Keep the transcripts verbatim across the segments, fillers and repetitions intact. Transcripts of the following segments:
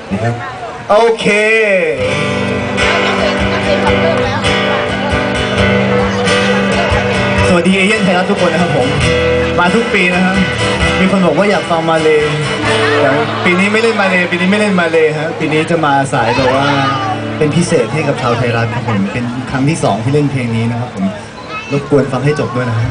นะครับโอเคสวัสดีเอเย่นไทยรัฐทุกคนนะครับผมมาทุกปีนะครับมีคนบอกว่าอยากฟังมาเลยแต่ปีนี้ไม่เล่นมาเลยปีนี้ไม่เล่นมาเลยครับปีนี้จะมาสายแบบว่าเป็นพิเศษให้กับชาวไทยรัฐครับผมเป็นครั้งที่สองที่เล่นเพลงนี้นะครับผมรบกวนฟังให้จบด้วยนะครับ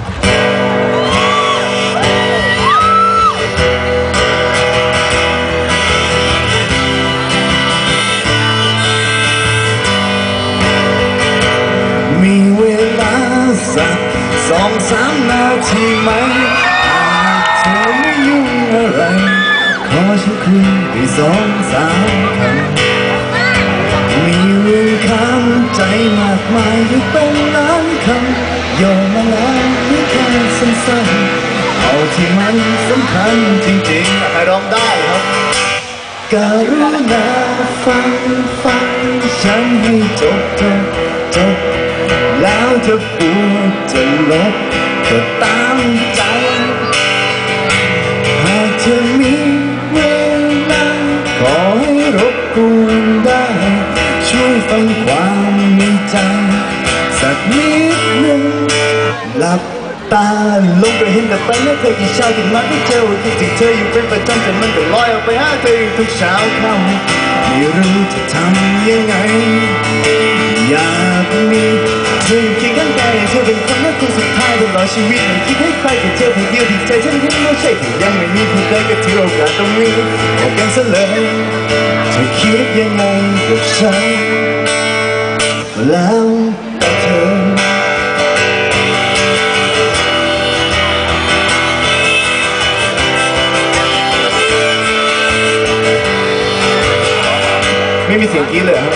มีเวลาสักสองสามนาทีไหมเธอไม่ยุ่งอะไรขอฉันคุยได้สองสามคำมีเรื่องค้างใจมากมายหรือเป็นล้านคำย่อมาแล้วหรือแค่สั้นๆเอาที่มันสำคัญจริงๆใครร้องได้ครับกรุณาฟังฟังฉันให้จบจบจบแล้วจะปวดจะลบก็ตามใจหากเธอมีเวลาขอให้รบกวนได้ช่วยฟังความในใจสักนิดหนึ่งหลับตาลงไปเห็นแต่ไปนะเธอกี่เช้าที่มาได้เจอว่าคิดถึงเธออยู่เป็นประจำแต่มันก็ลอยออกไปหาเธอทุกเช้าค่ำไม่รู้จะทำยังไงอยากมีเธออยู่เคียงข้างกายเธอเป็นคนรักคนสุดท้ายตลอดชีวิตไม่คิดให้ใครแต่เธอผู้เดียวที่ใจฉันเห็นไม่ใช่แต่ยังไม่มีผู้ใดก็ถือโอกาสตรงนี้บอกกันซะเลยเธอคิดยังไงกับฉันแล้วแต่เธอไม่มีเสียงกี้เลยครับ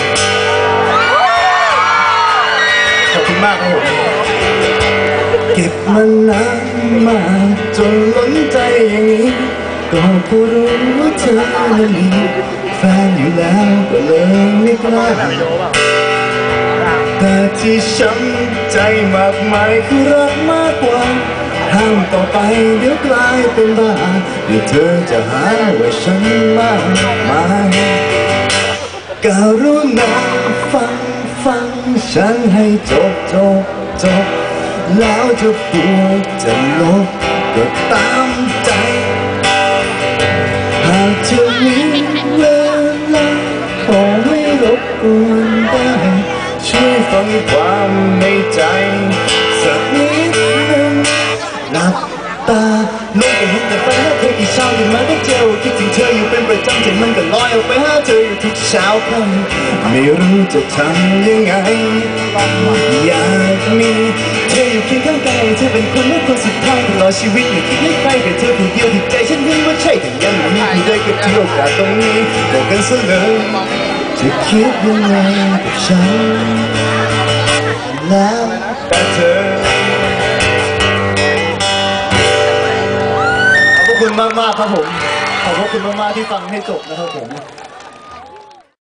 ขอบคุณมากครับผมเก็บมันนานมาจนล้นใจอย่างนี้ก็เพราะรู้ว่าเธอนั้นมีแฟนอยู่แล้วก็เลยไม่กล้าแต่ที่ช้ำใจมากมายคือรักมากกว่าห้ามต่อไปเดี๋ยวกลายเป็นบ้าเดี๋ยวเธอจะหาว่าฉันมากมายกรุณาฟังฟังฉันให้จบจบจบแล้วจะปวดจะลบก็ตามใจหากเธอมีเวลาขอให้รบกวนได้ช่วยฟังความในใจสักนิดหนึ่งหลับตาลงไปเห็นแต่ฝันว่าเธอกี่เช้าที่มาได้เจอคิดถึงเธออยู่เป็นประจำใจมันก็ลอยออกไปหาเธออยู่ทุกเช้าค่ำไม่รู้จะทำยังไงอยากมีเธออยู่เคียงข้างกายเธอเป็นคนรักคนสุดท้ายตลอดชีวิตไม่คิดให้ใครแต่เธอผู้เดียวที่ใจฉันเห็นว่าใช่แต่ยังไม่มีผู้ใดก็ถือโอกาสตรงนี้บอกกันซะเลยจะคิดยังไงกับฉันแล้วแต่เธอขอบคุณมากๆครับผมขอบคุณมากๆที่ฟังให้จบนะครับผม